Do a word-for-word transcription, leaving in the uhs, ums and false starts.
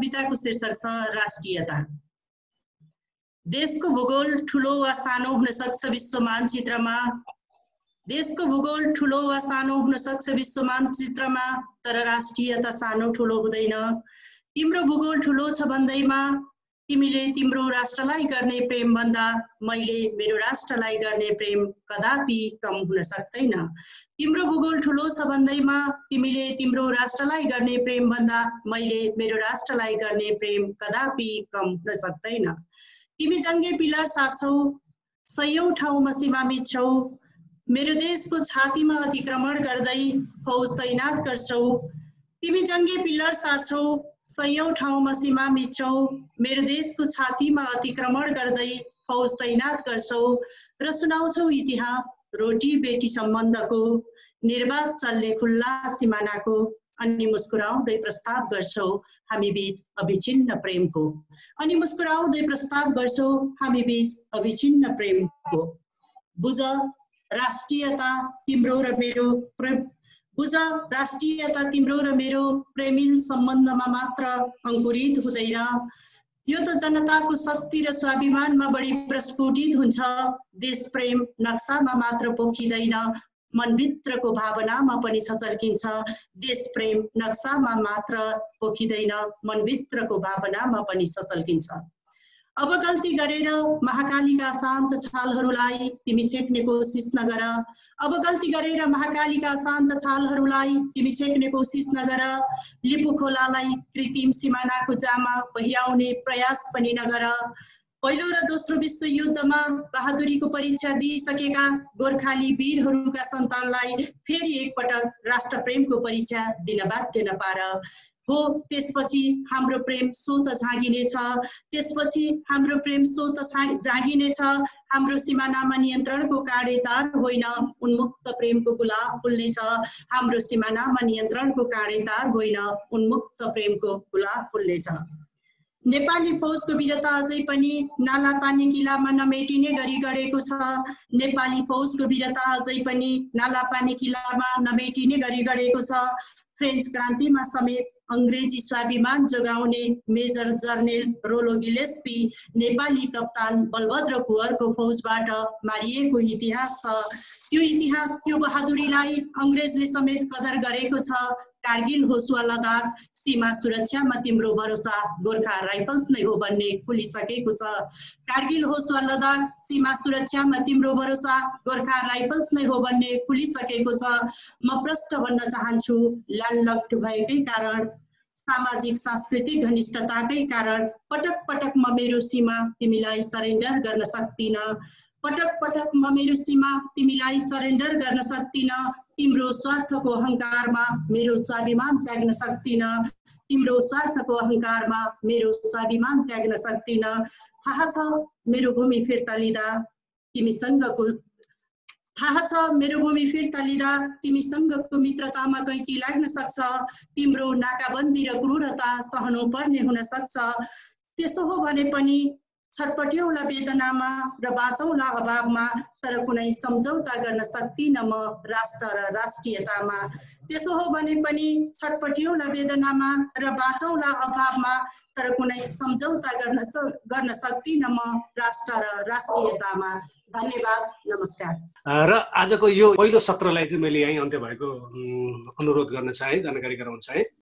कविताको शीर्षक छ राष्ट्रियता। देशको भूगोल ठुलो वा सानो हुन सक्छ विश्व मानचित्रमा, देशको भूगोल ठुलो वा सानो हुन सक्छ विश्व मानचित्रमा, तर राष्ट्रियता सानो ठुलो हुँदैन। तिम्रो भूगोल ठुलो छ भन्दैमा तिमीले तिम्रो राष्ट्रलाई गर्ने प्रेम भन्दा मैले मेरो राष्ट्रलाई गर्ने प्रेम कदापि कम हुन सक्दैन। तिम्रो भूगोल ठुलो छ भन्दैमा तिमीले तिम्रो राष्ट्रलाई गर्ने प्रेम भन्दा मैले मेरो राष्ट्रलाई गर्ने प्रेम कदापि कम हुन सक्दैन। तिमी जङ्गे पिलर सार्छौ, सयौं ठाउँमा सीमा मिच्छौ, मेरो देशको छातीमा अतिक्रमण गर्दै फौज तैनात गर्छौ। तिमी जङ्गे पिलर सार्छौ, सयौं ठाउँमा सीमा मिच्छौ, मेरो देशको छातीमा अतिक्रमण गर्दै फौज तैनात गर्छौ र सुनाउँछौ इतिहास रोटी बेटी सम्बन्धको, निर्वाध चल्ने खुल्ला सिमानाको, अनि मुस्कुराउँदै प्रस्ताव गर्छौ हामी बीच अविच्छिन्न प्रेमको, अनि मुस्कुराउँदै प्रस्ताव गर्छौ हामी बीच अविच्छिन्न प्रेमको। बुझ राष्ट्रियता तिम्रो र मेरो बुझ राष्ट्रियता तिम्रो र मेरो प्रेमिल सम्बन्धमा मात्र अंकुरित हुँदैन, यो त जनताको शक्ति र स्वाभिमानमा बढी प्रस्फुटित हुन्छ। देश प्रेम नक्सामा मात्र पोखिँदैन, मनभित्रको भावनामा पनि छचल्किन्छ। देश प्रेम नक्सामा मात्र पोखिँदैन, मनभित्रको भावनामा पनि छचल्किन्छ। अब गल्ती गरेर महाकालीका शान्त छालहरूलाई तिमी छेक्ने कोसिस नगर, अब गल्ती गरेर महाकालीका शान्त छालहरूलाई तिमी छेक्ने कोसिस नगर, लिपु खोलालाई कृत्रिम सिमानाको जामा पहिराउने प्रयास पनि नगर। पहिलो र दोस्रो विश्व युद्धमा बहादुरीको परीक्षा दिइसकेका गोर्खाली वीरहरूका सन्तानलाई फेरि एकपटक राष्ट्रप्रेमको परीक्षा दिन बाध्य नपार। हो त्यसपछि हाम्रो प्रेम स्वत झाँगिनेछ, त्यसपछि हाम्रो प्रेम स्वत झाँगिनेछ। हाम्रो सिमानामा नियन्त्रणको काँडेतार होइन, उन्मुक्त प्रेमको गुलाब फुल्नेछ। हाम्रो सिमानामा नियन्त्रणको काँडेतार होइन, उन्मुक्त प्रेमको गुलाब फुल्नेछ। नेपाली फौजको वीरता अझै पनि नाला पानी किलामा नमेटिने गरी गरेको छ। नेपाली फौजको वीरता अझै पनि नाला पानी किलामा नमेटिने गरी गरेको छ। फ्रेन्च क्रान्तिमा समेत अंग्रेजी स्वाभिमान जोगाउने major general Rollo Gillespie Nepali कप्तान बलभद्र कुँवरको फौजबाट मारिएको इतिहास छ। त्यो इतिहास त्यो बहादुरीलाई अंग्रेजले समेत कदर गरेको छ। कारगिल होस् वा लद्दाख, सीमा सुरक्षामा तिम्रो भरोसा गोर्खा राइफल्स नै हो भन्ने खुलिसकेको छ। कारगिल होस् वा लद्दाख, सीमा सुरक्षामा तिम्रो भरोसा गोर्खा राइफल्स नै हो भन्ने खुलिसकेको छ। म प्रश्न भन्न चाहन्छु, ल्यान्डलक्ड भएकै कारण, सामाजिक सांस्कृतिक घनिष्ठताकै कारण पटक पटक म मेरो सीमा तिमीलाई सरेन्डर गर्न सक्दिन, पटक पटक म मेरो सीमा तिमीलाई सरेन्डर गर्न सक्दिन। तिम्रो स्वार्थको अहंकारमा मेरो स्वाभिमान त्याग्न सक्दिन, तिम्रो स्वार्थको अहंकारमा मेरो स्वाभिमान त्याग्न सक्दिन। थाहा छ मेरो भूमि फिर्ता लिँदा तिमीसँगको थाहा छ मेरो भूमि फिर्ता लिँदा तिमीसँगको मित्रतामा कैँची लाग्न सक्छ। तिम्रो नाकाबन्दी र क्रूरता सहनु पर्ने हुन सक्छ। त्यसो हो भने पनि छटपट्यौला वेदनामा र बाँचौला अभावमा, तर कुनै सम्झौता गर्न सक्दिन म राष्ट्र र राष्ट्रियतामा। त्यसो हो भने पनि छटपट्यौला वेदनामा र बाँचौला अभावमा, तर कुनै सम्झौता गर्न गर्न सक्दिन म राष्ट्र र राष्ट्रियतामा। धन्यवाद, नमस्कार। र आजको यो पहिलो सत्रलाई चाहिँ मैले यहीँ अन्त्य भएको अनुरोध गर्न चाहे, जानकारी गराउन चाहे।